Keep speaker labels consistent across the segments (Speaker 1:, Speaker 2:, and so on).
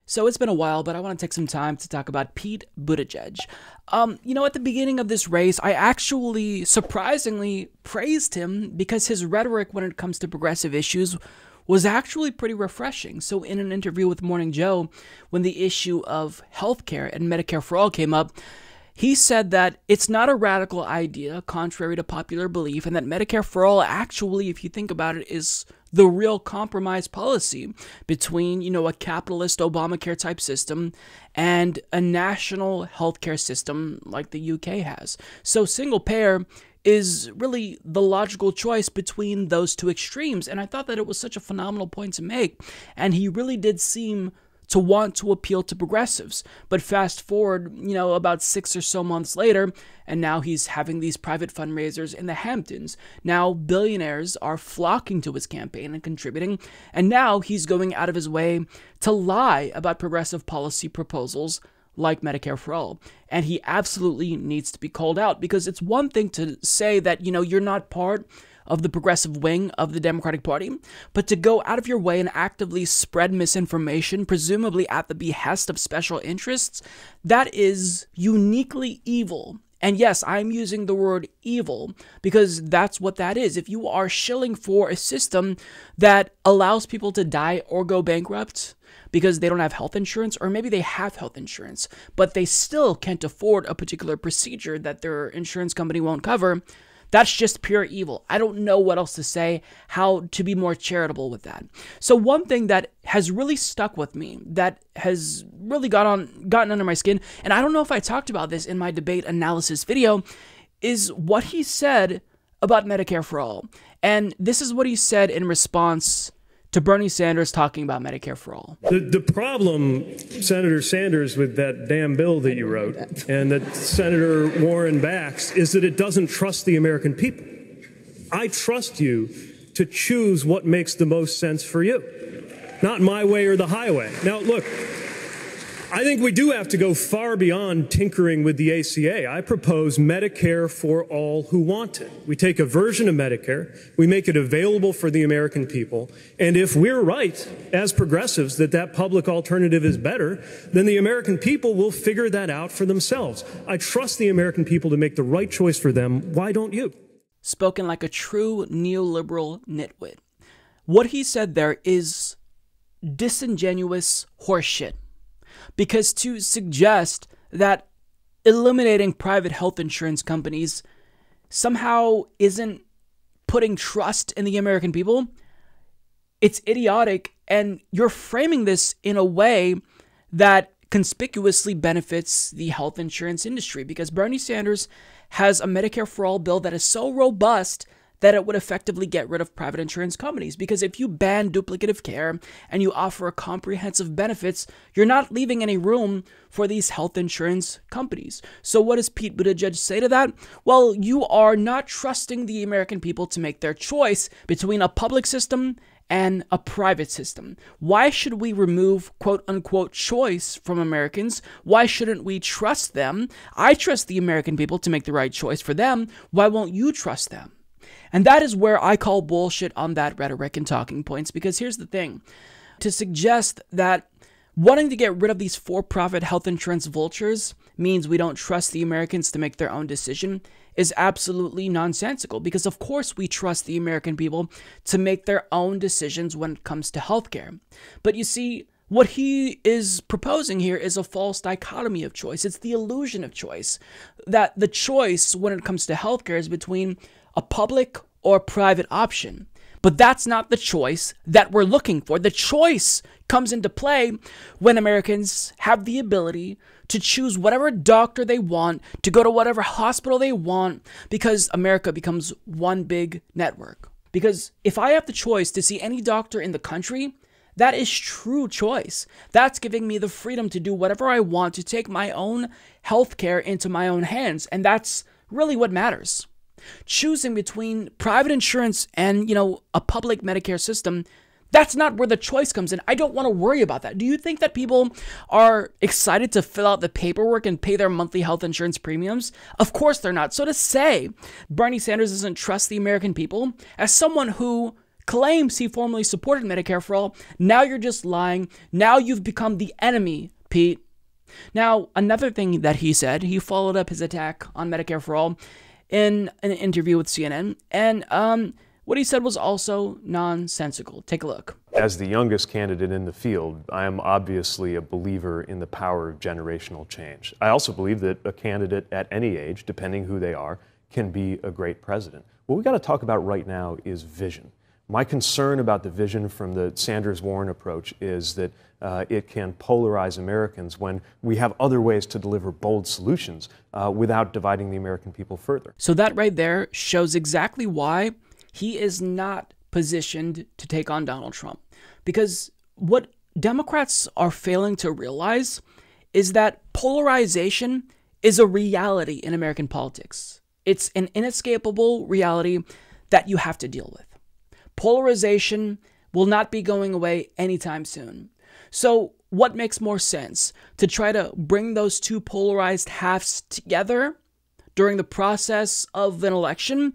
Speaker 1: So it's been a while, but I want to take some time to talk about Pete Buttigieg. At the beginning of this race, I actually surprisingly praised him because his rhetoric when it comes to progressive issues was actually pretty refreshing. So in an interview with Morning Joe, when the issue of healthcare and Medicare for All came up, he said that it's not a radical idea, contrary to popular belief, and that Medicare for All actually, if you think about it, is the real compromise policy between, a capitalist Obamacare type system and a national healthcare system like the UK has. So single payer is really the logical choice between those two extremes. And I thought that it was such a phenomenal point to make. And he really did seem to want to appeal to progressives. But fast forward, about 6 or so months later, and now he's having these private fundraisers in the Hamptons. Now billionaires are flocking to his campaign and contributing, and now he's going out of his way to lie about progressive policy proposals like Medicare for All. And he absolutely needs to be called out, because it's one thing to say that, you're not part of the progressive wing of the Democratic Party, but to go out of your way and actively spread misinformation, presumably at the behest of special interests, that is uniquely evil. And yes, I'm using the word evil because that's what that is. If you are shilling for a system that allows people to die or go bankrupt because they don't have health insurance, or maybe they have health insurance, but they still can't afford a particular procedure that their insurance company won't cover, that's just pure evil. I don't know what else to say, how to be more charitable with that. So one thing that has really stuck with me, that has really gotten under my skin, and I don't know if I talked about this in my debate analysis video, is what he said about Medicare for All. And this is what he said in response to Bernie Sanders talking about Medicare for All.
Speaker 2: The problem, Senator Sanders, with that damn bill that you wrote, and that Senator Warren backs, is that it doesn't trust the American people. I trust you to choose what makes the most sense for you, not my way or the highway. Now, look, I think we do have to go far beyond tinkering with the ACA. I propose Medicare for all who want it. We take a version of Medicare, we make it available for the American people, and if we're right, as progressives, that public alternative is better, then the American people will figure that out for themselves. I trust the American people to make the right choice for them. Why don't you?
Speaker 1: Spoken like a true neoliberal nitwit. What he said there is disingenuous horseshit. Because to suggest that eliminating private health insurance companies somehow isn't putting trust in the American people, it's idiotic, and you're framing this in a way that conspicuously benefits the health insurance industry, because Bernie Sanders has a Medicare for All bill that is so robust that it would effectively get rid of private insurance companies. Because if you ban duplicative care and you offer comprehensive benefits, you're not leaving any room for these health insurance companies. So what does Pete Buttigieg say to that? Well, you are not trusting the American people to make their choice between a public system and a private system. Why should we remove quote-unquote choice from Americans? Why shouldn't we trust them? I trust the American people to make the right choice for them. Why won't you trust them? And that is where I call bullshit on that rhetoric and talking points, because here's the thing. To suggest that wanting to get rid of these for-profit health insurance vultures means we don't trust the Americans to make their own decision is absolutely nonsensical, because of course we trust the American people to make their own decisions when it comes to healthcare. But you see, what he is proposing here is a false dichotomy of choice. It's the illusion of choice, that the choice when it comes to healthcare is between a public or private option. But that's not the choice that we're looking for. The choice comes into play when Americans have the ability to choose whatever doctor they want, to go to whatever hospital they want, because America becomes one big network. Because if I have the choice to see any doctor in the country, that is true choice. That's giving me the freedom to do whatever I want, to take my own healthcare into my own hands. And that's really what matters. Choosing between private insurance and, a public Medicare system, that's not where the choice comes in. I don't want to worry about that. Do you think that people are excited to fill out the paperwork and pay their monthly health insurance premiums? Of course they're not. So to say Bernie Sanders doesn't trust the American people, as someone who claims he formerly supported Medicare for All. Now you're just lying. Now you've become the enemy, Pete. Now, another thing that he said, he followed up his attack on Medicare for All in an interview with CNN, and what he said was also nonsensical. Take a look.
Speaker 3: As the youngest candidate in the field, I am obviously a believer in the power of generational change. I also believe that a candidate at any age, depending who they are, can be a great president. What we got to talk about right now is vision. My concern about the vision from the Sanders-Warren approach is that it can polarize Americans when we have other ways to deliver bold solutions without dividing the American people further.
Speaker 1: So that right there shows exactly why he is not positioned to take on Donald Trump. Because what Democrats are failing to realize is that polarization is a reality in American politics. It's an inescapable reality that you have to deal with. Polarization will not be going away anytime soon. So what makes more sense? To try to bring those two polarized halves together during the process of an election,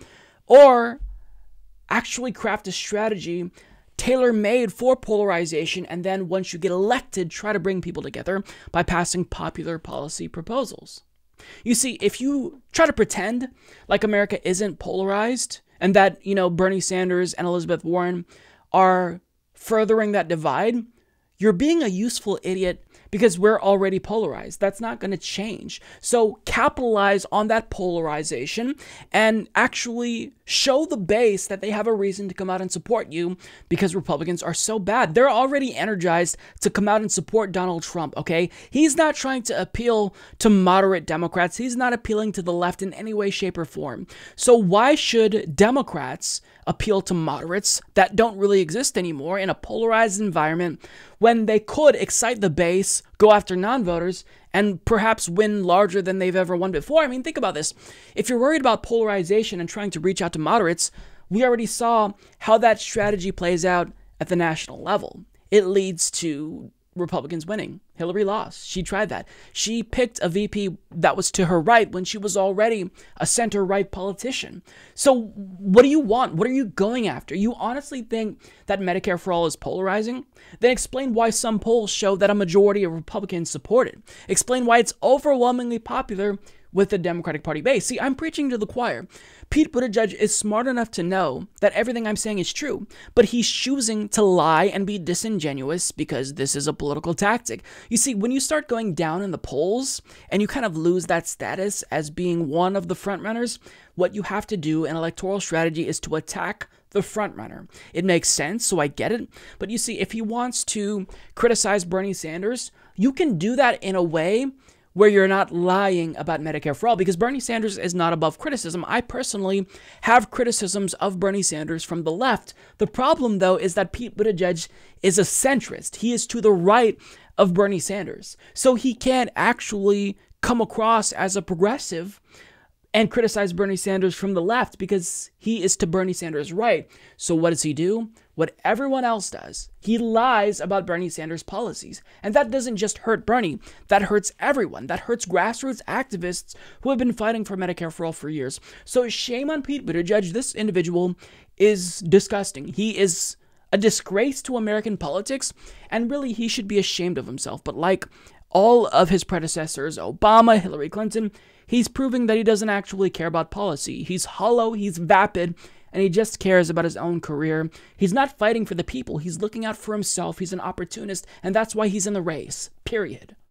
Speaker 1: or actually craft a strategy tailor-made for polarization, and then once you get elected, try to bring people together by passing popular policy proposals. You see, if you try to pretend like America isn't polarized and that, Bernie Sanders and Elizabeth Warren are furthering that divide, you're being a useful idiot because we're already polarized. That's not going to change. So capitalize on that polarization and actually show the base that they have a reason to come out and support you, because Republicans are so bad. They're already energized to come out and support Donald Trump, okay? He's not trying to appeal to moderate Democrats. He's not appealing to the left in any way, shape, or form. So why should Democrats appeal to moderates that don't really exist anymore in a polarized environment when they could excite the base, go after non-voters, and perhaps win larger than they've ever won before? I mean, think about this. If you're worried about polarization and trying to reach out to moderates, we already saw how that strategy plays out at the national level. It leads to Republicans winning. Hillary lost. She tried that. She picked a VP that was to her right when she was already a center-right politician. So what do you want? What are you going after? You honestly think that Medicare for All is polarizing? Then explain why some polls show that a majority of Republicans support it. Explain why it's overwhelmingly popular with the Democratic Party base. See, I'm preaching to the choir. Pete Buttigieg is smart enough to know that everything I'm saying is true, but he's choosing to lie and be disingenuous because this is a political tactic. You see, when you start going down in the polls and you kind of lose that status as being one of the frontrunners, what you have to do in electoral strategy is to attack the frontrunner. It makes sense, so I get it. But you see, if he wants to criticize Bernie Sanders, you can do that in a way where you're not lying about Medicare for All, because Bernie Sanders is not above criticism. I personally have criticisms of Bernie Sanders from the left. The problem, though, is that Pete Buttigieg is a centrist. He is to the right of Bernie Sanders. So he can't actually come across as a progressive and criticize Bernie Sanders from the left because he is to Bernie Sanders' right. So what does he do? What everyone else does. He lies about Bernie Sanders' policies. And that doesn't just hurt Bernie. That hurts everyone. That hurts grassroots activists who have been fighting for Medicare for All for years. So shame on Pete Buttigieg. This individual is disgusting. He is a disgrace to American politics, and really he should be ashamed of himself. But like all of his predecessors, Obama, Hillary Clinton, he's proving that he doesn't actually care about policy. He's hollow, he's vapid, and he just cares about his own career. He's not fighting for the people. He's looking out for himself. He's an opportunist, and that's why he's in the race, period.